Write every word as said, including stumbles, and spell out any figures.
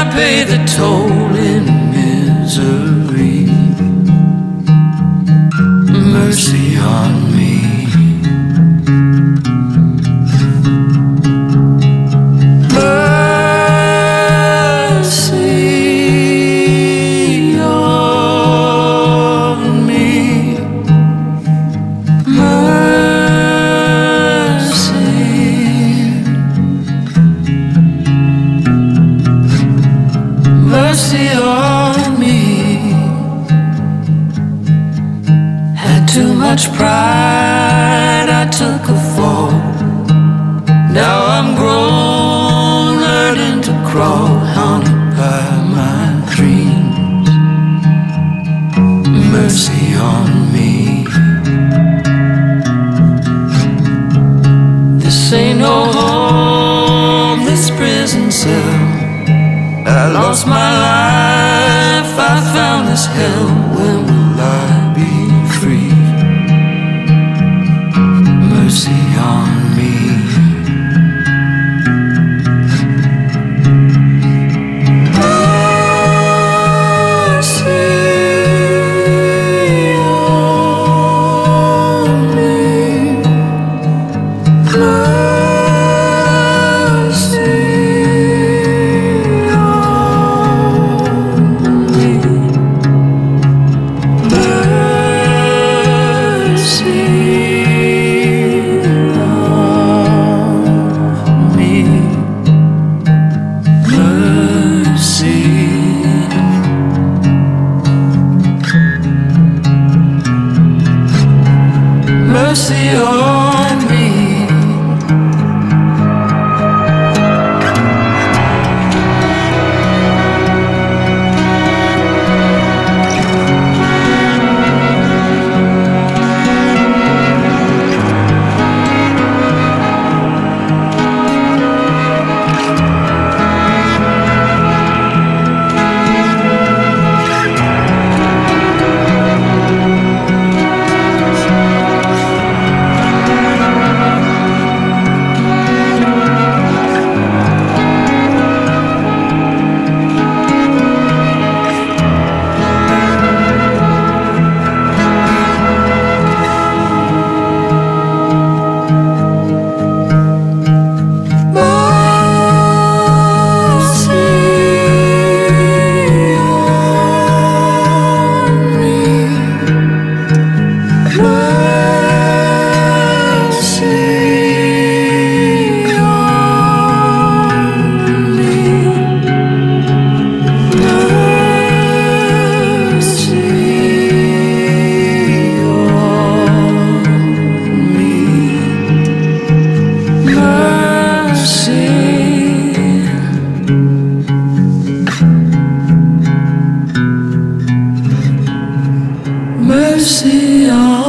pay the toll in misery. Mercy on me. Mercy on me. Mercy. Mercy on me. Had too much pride, I took a fall. Now I'm grown, learning to crawl, haunted by my dreams. Mercy on me. This ain't no home, this prison cell. I lost my life, I found this hell. When will I be free? Mercy on me. Mercy on me. Mercy. Mercy on me. Mercy on